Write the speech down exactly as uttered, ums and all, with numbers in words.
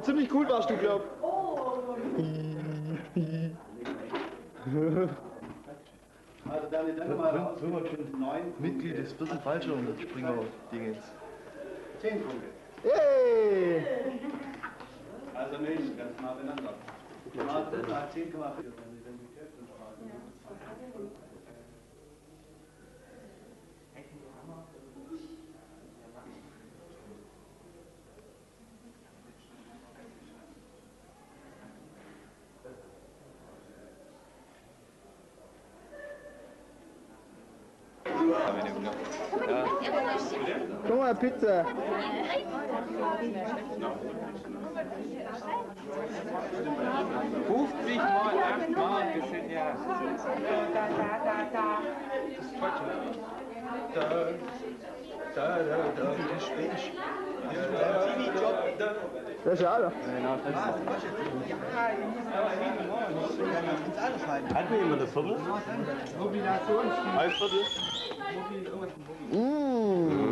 ziemlich cool warst du, glaub. Also dann dann mal raus. neun Mitglied des vierten Fallschirmspringer-Dingens. zehn Punkte. Yay! Also nicht, ganz nah beieinander. zehn Komma fünf. Guck mal, Pizza. fünfzig mal acht Mal, das sind ja... Da, da, da, da. Das ist falsch, oder? Da, da, da, da. Das ist Schwedisch. Das ist schade. Hat mir jemand das Viertel? Mobilation. Ein Viertel? Mmh.